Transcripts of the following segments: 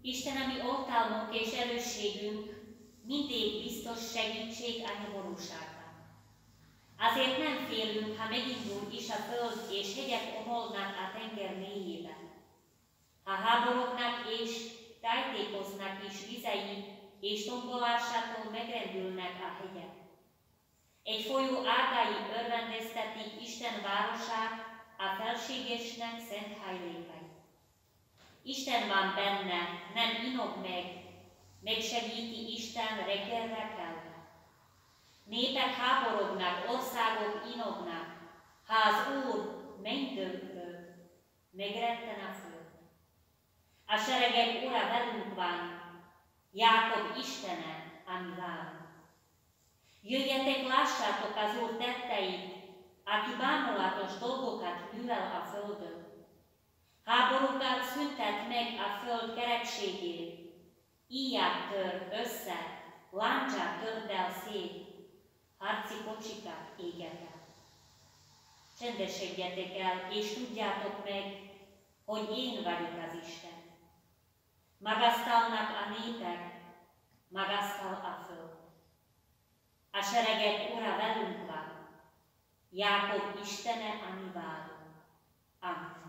Isten, ami oltalmunk és erősségünk, mindig biztos segítség a nyomorúságban. Azért nem félünk, ha megindul is a föld, és hegyek omolnak a tenger mélyében. Ha háborognak és tájtékoznak is vizei, és tombolásától megrendülnek a hegyek. Egy folyó ágai örvendeztetik Isten városát, a felségesnek szent hajlékai. Isten van benne, nem inog meg, megsegíti Isten reggelre kelve. Népek háborognak, országok inognak, ha az Úr mennydögről megretten a föld. A seregek Ura velünk van, Jákob Istene, ami vár. Jöjjetek, lássátok az Úr tetteit, aki bámulatos dolgokat művel a földön. Háborúkat szüntet meg a föld kerekségét, íját tör össze, láncsát tört el szét, harci kocsikát éget el. Csendesedjetek el, és tudjátok meg, hogy én vagyok az Isten. Magasztalnak a népek, magasztal a föld. A seregek Ura velünk van, Jákob Istene, ami várunk. Amen.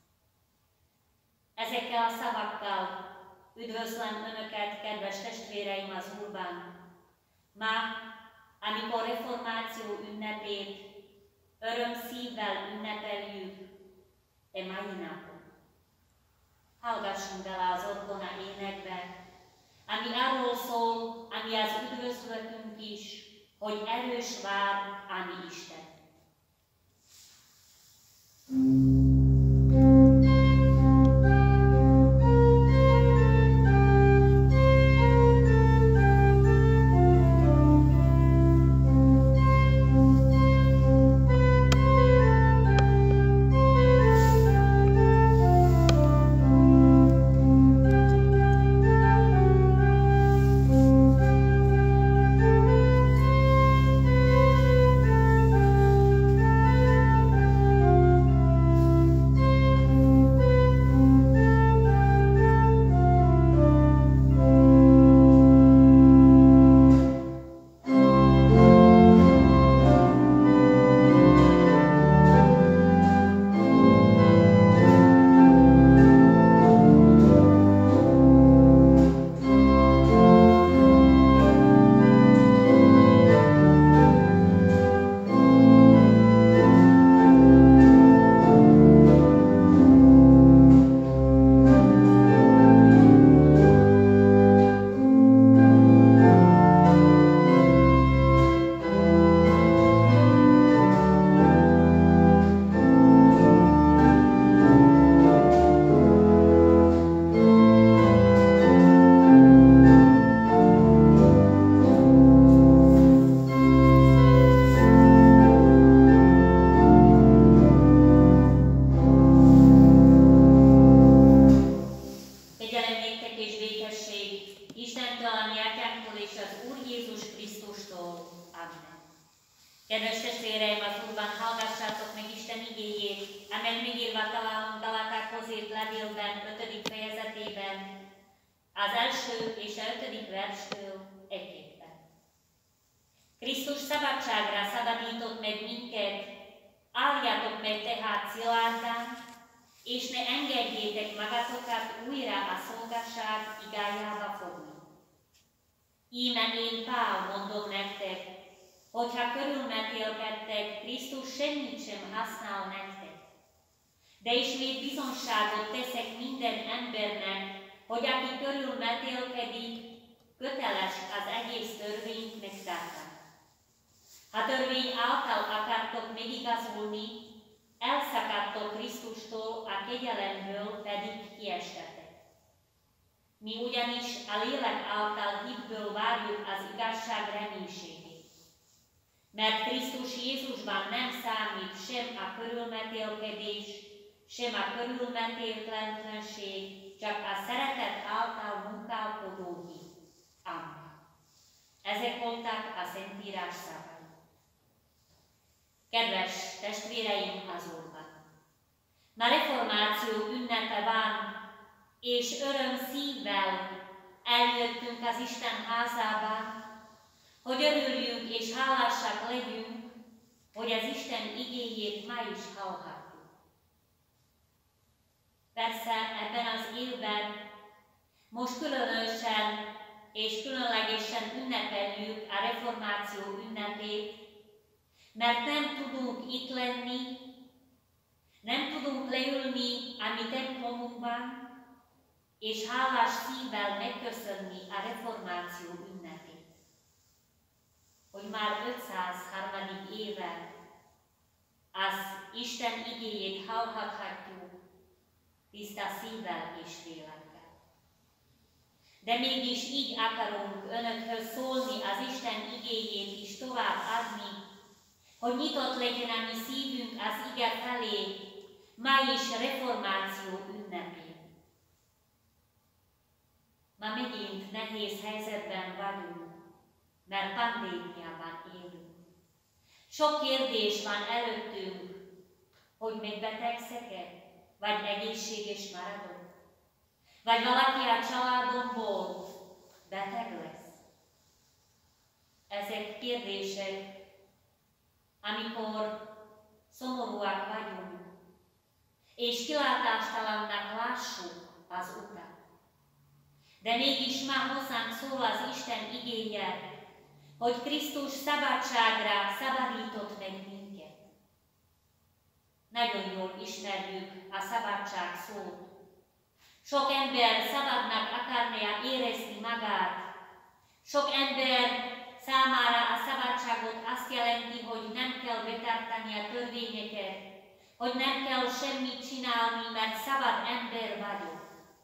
Ezekkel a szavakkal üdvözlöm Önöket, kedves testvéreim az Úrban. Ma, amikor reformáció ünnepét örömszívvel ünnepeljük mai napon. Hallgassunk bele az orgona énekbe, ami arról szól, ami az üdvözletünk is, hogy erős vár a mi Isten. Kedves testvéreim, az Úrban, hallgassátok meg Isten igéjét, amely megírva találunk Galatákhoz írt levélben, 5. fejezetében, az 1. és a 5. verstől egyébben. Krisztus szabadságra szabadított meg minket, álljátok meg tehát szilárdan, és ne engedjétek magatokat újra a szolgasság igájába fogni. Íme én Pál mondom nektek, hogyha körülmetélkedtek, Krisztus semmit sem használ nektek. De ismét bizonságot teszek minden embernek, hogy aki körülmetélkedik, köteles az egész törvényt megtartani. Ha törvény által akartok megigazulni, elszakadtok Krisztustól, a kegyelemből pedig kiestetek. Mi ugyanis a lélek által hitből várjuk az igazság reménységét. Mert Krisztus Jézusban nem számít sem a körülmetélkedés, sem a körülmetéletlenség, csak a szeretet által munkálkodó hit. Amen. Ezek voltak a Szentírás szavai. Kedves testvéreim az Úrban! Ma reformáció ünnepe van, és öröm szívvel eljöttünk az Isten házába, hogy örüljünk és hálásak legyünk, hogy az Isten igéjét ma is hallhatjuk. Persze ebben az évben most különösen és különlegesen ünnepeljük a reformáció ünnepét, mert nem tudunk itt lenni, nem tudunk leülni a mi templomunkban, és hálás szívvel megköszönni a reformáció ünnepét. Hogy már 503. éve az Isten igéjét hallhatjuk tiszta szívvel és lélekkel. De mégis így akarunk önökhöz szólni, az Isten igéjét is tovább adni, hogy nyitott legyen a mi szívünk az ige felé, ma is reformáció ünnepén. Ma megint nehéz helyzetben vagyunk, mert pandémiában élünk. Sok kérdés van előttünk, hogy megbetegszek-e, vagy egészséges maradok, vagy valaki a családomból beteg lesz. Ezek kérdések, amikor szomorúak vagyunk, és kilátástalannak lássuk az utat. De mégis már hozzánk szól az Isten igéje, hogy Krisztus szabadságra szabadított meg minket. Nagyon jól ismerjük a szabadság szót. Sok ember szabadnak akarná érezni magát. Sok ember számára a szabadságot azt jelenti, hogy nem kell betartani a törvényeket, hogy nem kell semmit csinálni, mert szabad ember vagyok.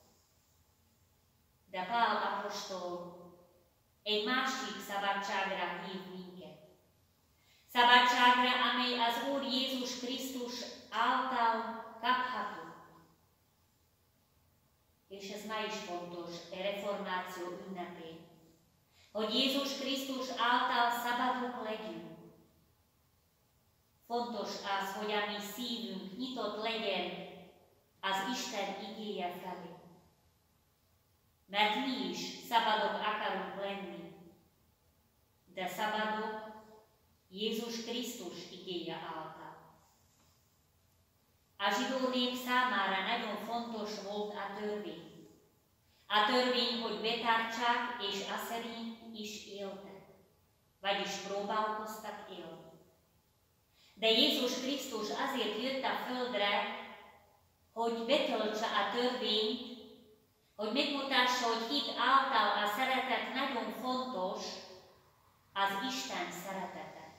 De Pál apostol egy másik szabadságra hív minket. Szabadságra, amely az Úr Jézus Krisztus által kapható. És ez ma is fontos a reformáció ünnepén, hogy Jézus Krisztus által szabadok legyünk. Fontos az, hogy a mi szívünk nyitott legyen az Isten igéje felé. Mert mi is szabadok akarunk lenni, de szabadok Jézus Krisztus igéje által. A zsidó nép számára nagyon fontos volt a törvény. A törvény, hogy betartsák, és a szerint is éltek, vagyis próbálkoztak élni. De Jézus Krisztus azért jött a földre, hogy betöltse a törvényt, hogy megmutassa, hogy hit által a szeretet nagyon fontos, az Isten szeretete.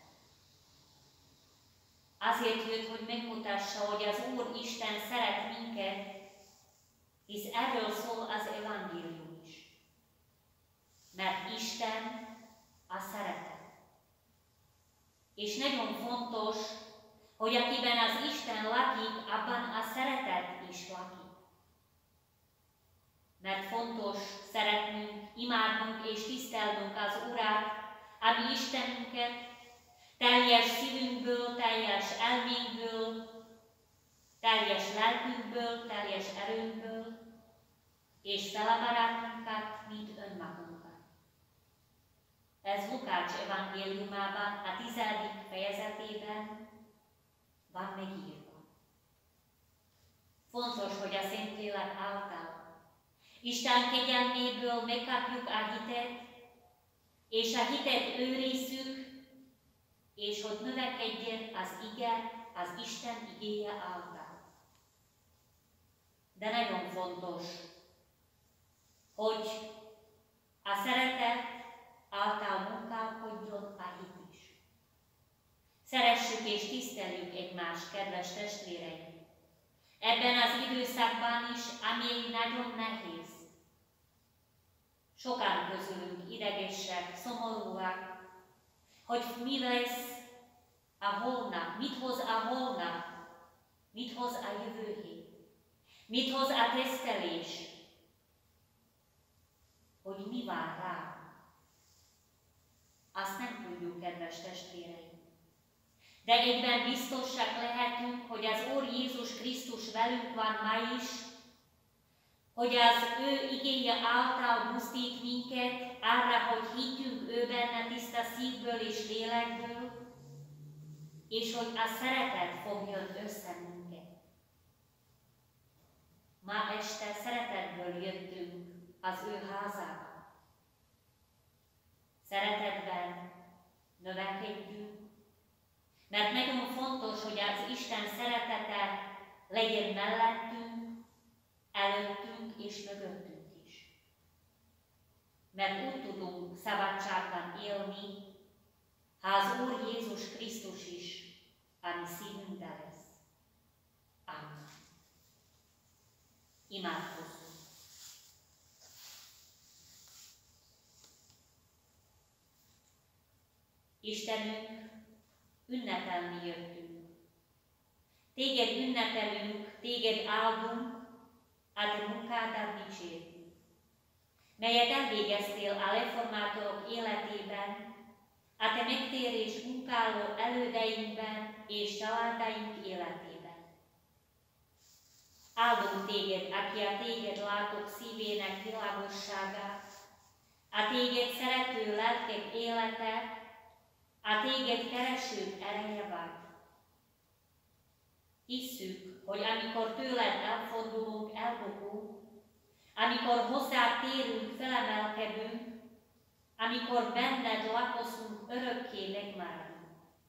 Azért jött, hogy megmutassa, hogy az Úr Isten szeret minket, hisz erről szól az evangélium is. Mert Isten a szeretet. És nagyon fontos, hogy akiben az Isten lakik, abban a szeretet is lakik. Mert fontos szeretnünk, imádnunk és tisztelnünk az Urat, a mi Istenünket, teljes szívünkből, teljes elménkből, teljes lelkünkből, teljes erőnkből, és fel a barátunkat, mint önmagunkat. Ez Lukács evangéliumában, a 10. fejezetében van megírva. Fontos, hogy a Szentlélek által Isten kegyelméből megkapjuk a hitet, és a hitet őrizzük, és hogy növekedjen az ige, az Isten igéje által. De nagyon fontos, hogy a szeretet által munkálkodjon a hit is. Szeressük és tiszteljük egymást, kedves testvéreim! Ebben az időszakban is, ami nagyon nehéz. Sokan közülünk idegesek, szomorúak, hogy mi lesz a holnap, mit hoz a holnap, mit hoz a jövő hét, mit hoz a tesztelés, hogy mi vár rá. Azt nem tudjuk, kedves testvéreim. De egyben biztosak lehetünk, hogy az Úr Jézus Krisztus velünk van ma is, hogy az ő igéje által buzdít minket arra, hogy higgyünk ő benne tiszta szívből és lélekből, és hogy a szeretet fogjon össze minket. Ma este szeretetből jöttünk az ő házába. Szeretetben növekedjünk, mert nagyon fontos, hogy az Isten szeretete legyen mellettünk, előttünk és mögöttünk is. Mert úgy tudunk szabadságban élni, ha az Úr Jézus Krisztus is a mi szívünkben lesz. Amen. Imádkozzunk. Istenünk, ünnepelni jöttünk. Téged ünnepelünk, téged áldunk, a te munkádat dicsérjük, melyet elvégeztél a reformátorok életében, a te megtérés munkáló elődeinkben és családaink életében. Áldunk téged, aki a téged látók szívének világosságát, a téged szerető lelkek élete, a téged keresők ereje vagy. Hisszük, hogy amikor tőled elfordulunk, elbukunk, amikor hozzád térünk, felemelkedünk, amikor benned lakozunk, örökké megmaradunk.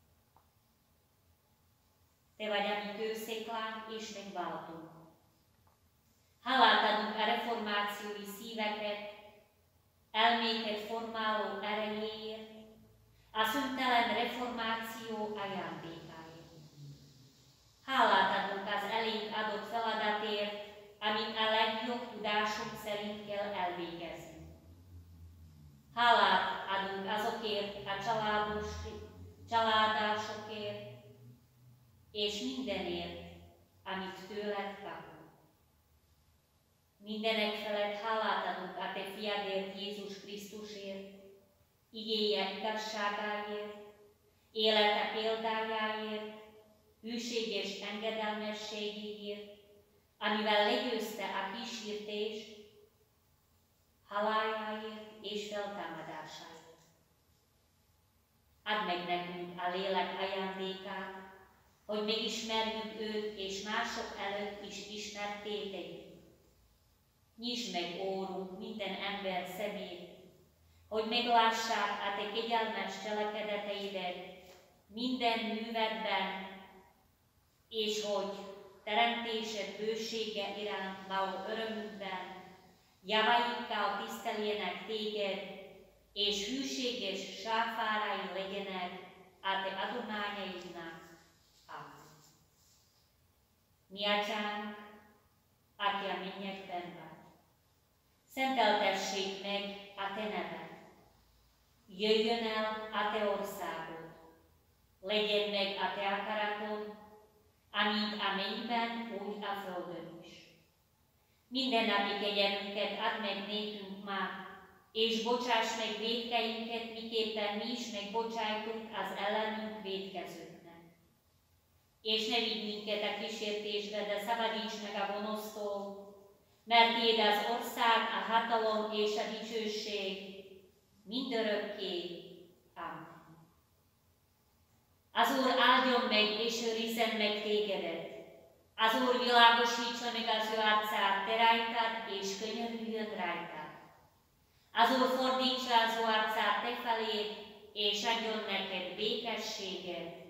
Te vagy a mi kősziklánk és megváltunk. Hálát adunk a reformációi szíveket, elméket formáló erejéért, a szüntelen reformáció ajándékáért. Hálát adunk az elénk adott feladatért, amit a legjobb tudásunk szerint kell elvégezni. Hálát adunk azokért a családásokért, és mindenért, amit tőled kapunk. Mindenek felett hálát adunk a te fiadért, Jézus Krisztusért, igéje igazságáért, élete példájáért, hűséges engedelmességéért, amivel legyőzte a kísértést, haláláért és feltámadásáért. Add meg nekünk a lélek ajándékát, hogy megismerjük őt és mások előtt is ismertté tegyük. Nyisd meg órunk minden ember szemét, hogy meglássák a te kegyelmes cselekedeteidet minden művedben, és hogy teremtésed bősége iránt való örömükben javaikkal tiszteljenek téged, és hűséges sáfárai legyenek a te adományaidnak. Amen. Mi atyánk, aki a mennyekben vagy, szenteltessék meg a te neved. Jöjjön el a te országod, legyen meg a te akaratod, amint a mennyben, úgy a földön is. Mindennapi kegyelmünket add meg nékünk ma, és bocsáss meg vétkeinket, miképpen mi is megbocsájtunk az ellenünk vétkezőknek. És ne vigy minket a kísértésbe, de szabadíts meg a gonosztól, mert tiéd az ország, a hatalom és a dicsőség mindörökké. Amen. Az Úr áldjon meg és őrizzen meg tégedet. Az Úr világosítsa meg az ő arcát te rajtad, és könyörüljön rajtad. Az Úr fordítsa az ő arcát te felé, és adjon neked békességet.